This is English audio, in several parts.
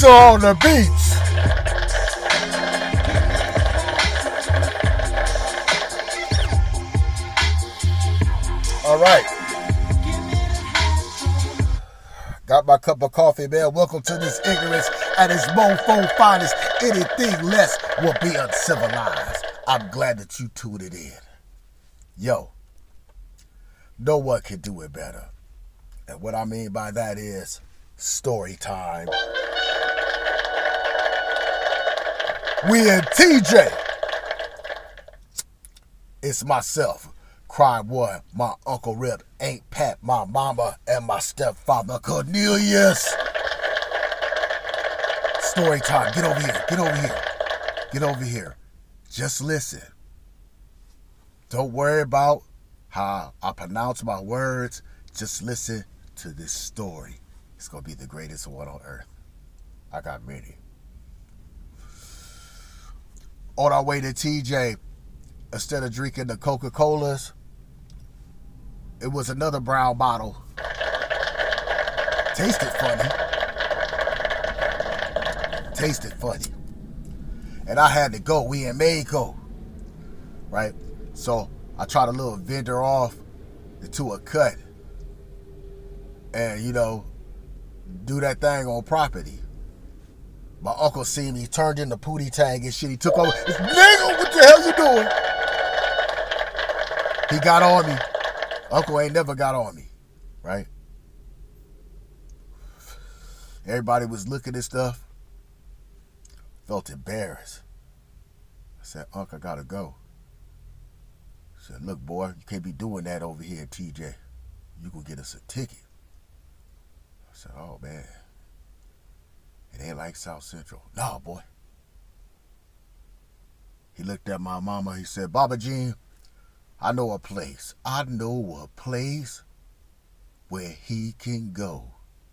on the beats. All right. Got my cup of coffee, man. Welcome to this ignorance at its mofo finest. Anything less will be uncivilized. I'm glad that you tuned it in. Yo, no one can do it better. And what I mean by that is story time. We in TJ. It's myself, Crime One, my Uncle Rip, Aunt Pat, my mama, and my stepfather Cornelius. Story time. Get over here. Get over here. Get over here. Just listen. Don't worry about how I pronounce my words. Just listen to this story. It's going to be the greatest one on earth. I got many. On our way to TJ, instead of drinking the Coca-Colas, it was another brown bottle. Tasted funny. Tasted funny. And I had to go. We in Mexico. Right? So I tried a little vendor off into a cut. And, you know, do that thing on property. My uncle seen me, turned into Pootie Tang and shit. He took over. Nigga, what the hell you doing? He got on me. Uncle ain't never got on me. Right? Everybody was looking at stuff. Felt embarrassed. I said, Uncle, I gotta go. I said, look, boy, you can't be doing that over here at TJ. You gonna get us a ticket. I said, oh, man. It ain't like South Central. No, boy. He looked at my mama. He said, Baba Jean, I know a place. I know a place where he can go.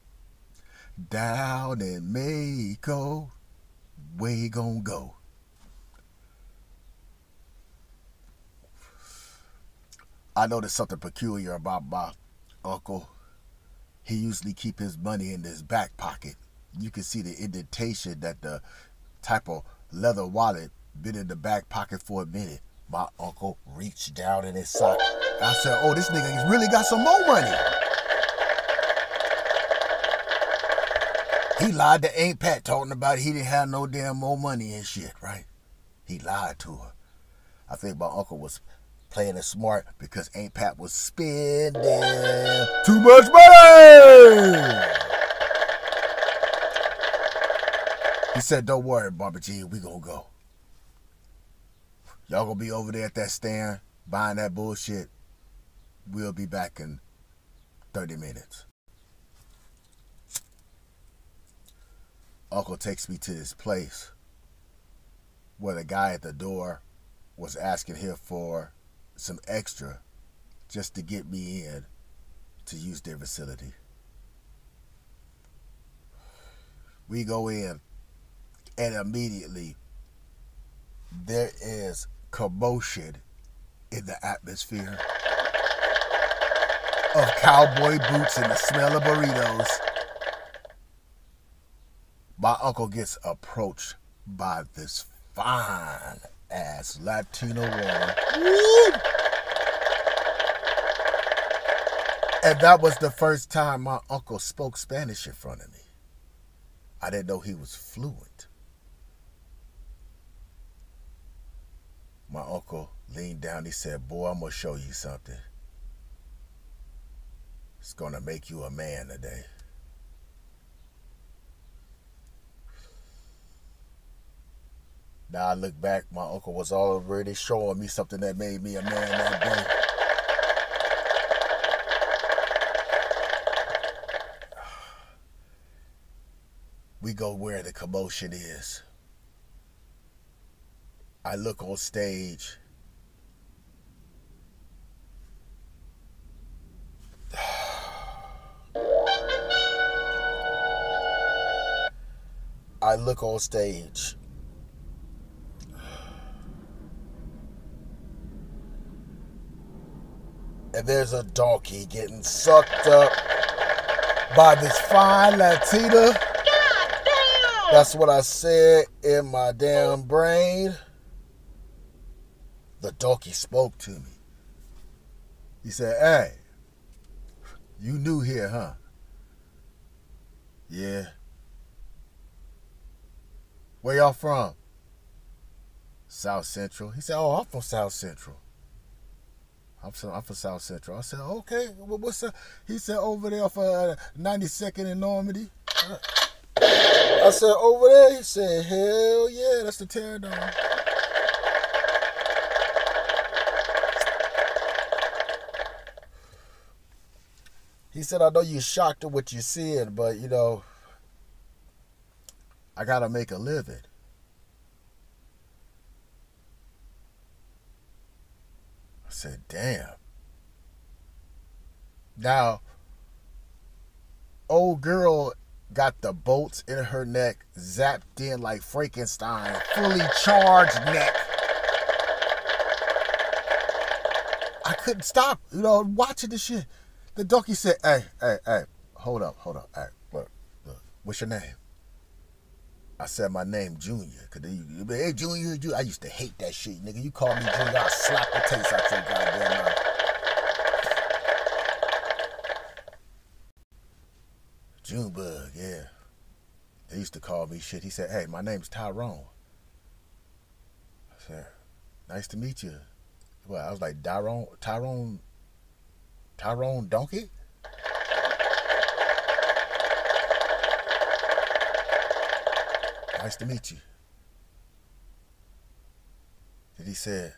Down in Mexico, where he gonna go? I know there's something peculiar about my uncle. He usually keep his money in his back pocket. You can see the indentation that the type of leather wallet been in the back pocket for a minute. My uncle reached down in his sock. I said, oh, this nigga really got some more money. He lied to Aunt Pat talking about he didn't have no damn more money and shit, right? He lied to her. I think my uncle was playing it smart because Aunt Pat was spending too much money. He said, don't worry, Baba G, we gonna go. Y'all gonna be over there at that stand buying that bullshit. We'll be back in 30 minutes. Uncle takes me to this place where the guy at the door was asking him for some extra just to get me in to use their facility. We go in, and immediately there is commotion in the atmosphere of cowboy boots and the smell of burritos. My uncle gets approached by this fine-ass Latino woman. Woo! And that was the first time my uncle spoke Spanish in front of me. I didn't know he was fluent. My uncle leaned down. He said, boy, I'm going to show you something. It's going to make you a man today. Now I look back, my uncle was already showing me something that made me a man that day. We go where the commotion is. I look on stage. I look on stage. And there's a donkey getting sucked up by this fine Latina. That's what I said in my damn brain. The donkey spoke to me. He said, "Hey, you new here, huh?" "Yeah." "Where y'all from?" "South Central." He said, "Oh, I'm from South Central." I'm from South Central. I said, "Okay, what's that?" He said, "Over there for 92nd and Normandy." I said, "Over there?" He said, "Hell yeah, that's the Teardome." He said, "I know you're shocked at what you're seeing, but, I got to make a living." I said, "Damn." Now, old girl got the bolts in her neck, zapped in like Frankenstein, fully charged neck. I couldn't stop, watching the shit. The donkey said, hey, hold up. Hey, look, what's your name?" I said, "My name Junior." Cause hey, Junior, I used to hate that shit, nigga. You call me Junior, I'll slap the taste out your goddamn mouth. Junebug, yeah. They used to call me shit. He said, "Hey, my name's Tyrone." I said, "Nice to meet you." Well, I was like, Tyrone Donkey? "Nice to meet you." Then he said,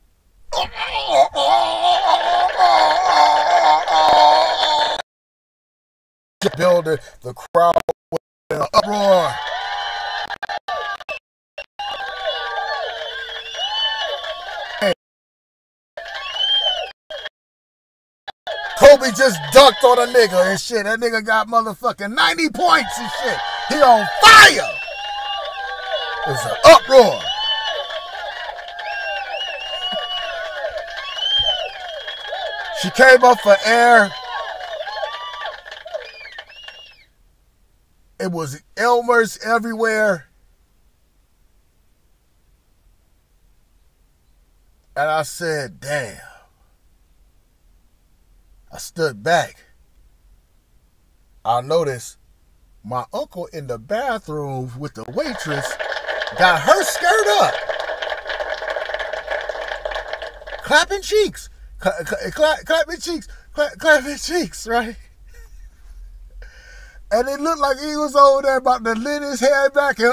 builder, the crowd was in an uproar. Kobe just dunked on a nigga and shit. That nigga got motherfucking 90 points and shit. He on fire. It was an uproar. She came up for air. It was Elmers everywhere. And I said, damn. I stood back. I noticed my uncle in the bathroom with the waitress got her skirt up. Clapping cheeks. Clapping cheeks, right? And it looked like he was over there about to lean his head back and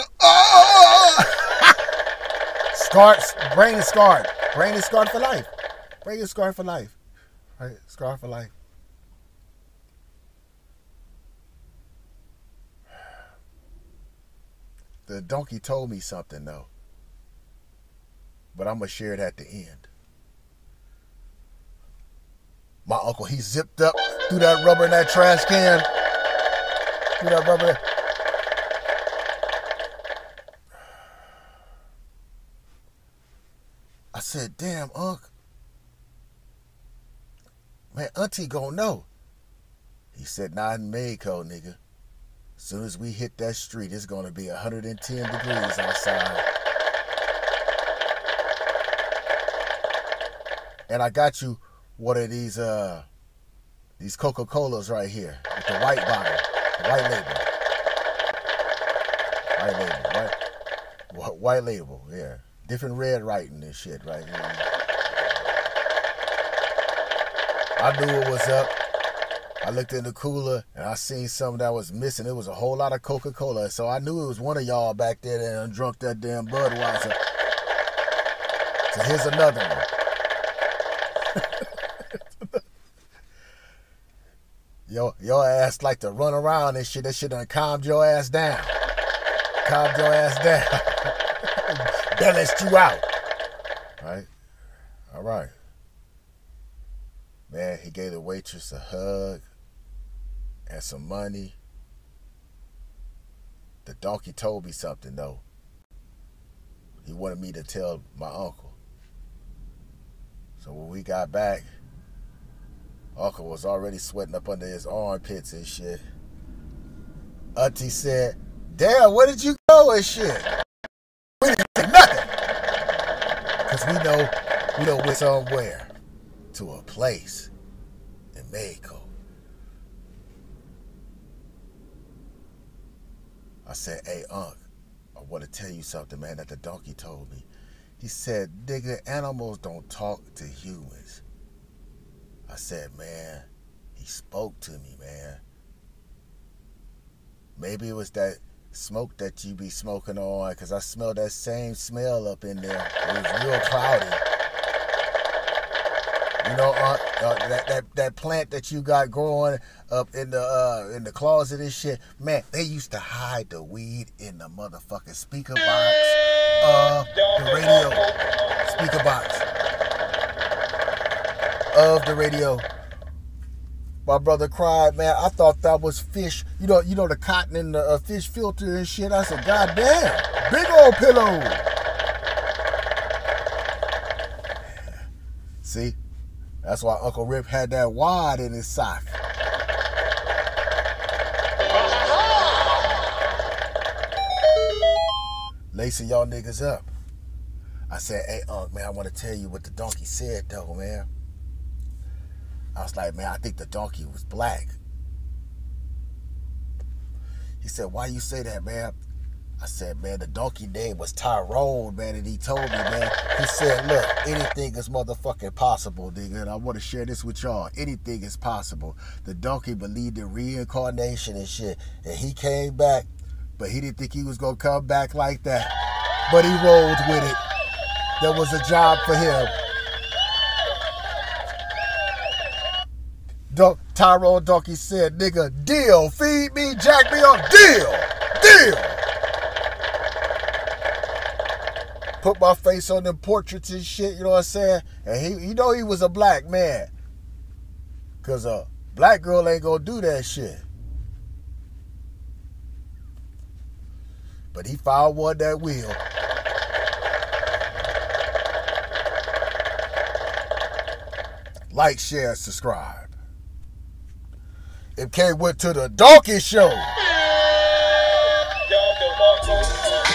brain is scarred. Brain is scarred for life. Brain is scarred for life. Right? Scarred for life. The donkey told me something though. But I'm gonna share it at the end. My uncle, he zipped up through that rubber in that trash can. Through that rubber. I said, damn, Unc. Man, Auntie gonna know. He said, not in Mayco, nigga. As soon as we hit that street, it's gonna be 110 degrees outside. And I got you one of these Coca-Colas right here with the white bottle, the white label. White label, yeah. Different red writing and shit, right? I knew it was up. I looked in the cooler and I seen something that was missing. It was a whole lot of Coca-Cola. So I knew it was one of y'all back there that drunk that damn Budweiser. So here's another one. Your ass like to run around and shit. That shit done calmed your ass down. Calmed your ass down. Balanced you out. Right? All right. Man, he gave the waitress a hug and some money. The donkey told me something though. He wanted me to tell my uncle. So when we got back, Uncle was already sweating up under his armpits and shit. Auntie said, Damn, where did you go and shit? We didn't say nothing. Because we know we're somewhere. To a place in Mexico. I said, hey, Unc, I want to tell you something, man, that the donkey told me. He said, nigga, animals don't talk to humans. I said, man, he spoke to me, man. Maybe it was that smoke that you be smoking on, because I smelled that same smell up in there. It was real cloudy. You know, that plant that you got growing up in the closet and shit. Man, they used to hide the weed in the motherfucking speaker box of the radio. Speaker box of the radio. My brother cried, man. I thought that was fish. You know the cotton in the fish filter and shit. I said, God damn, big old pillow. See, that's why Uncle Rip had that wad in his sock. Lacing y'all niggas up. I said, hey, Unc, man, I want to tell you what the donkey said, though, man. I was like, man, I think the donkey was black. He said, why you say that, man? I said, man, the donkey name was Tyrone, man, and he told me, man. He said, look, anything is motherfucking possible, nigga, and I want to share this with y'all. Anything is possible. The donkey believed in reincarnation and shit, and he came back, but he didn't think he was going to come back like that. But he rolled with it. There was a job for him. Tyrone Donkey said, nigga, deal, feed me, jack me up, deal. Put my face on them portraits and shit, you know what I'm saying? And he know he was a black man. Because a black girl ain't gonna do that shit. But he found one that will. Like, share, subscribe. MK went to the donkey show.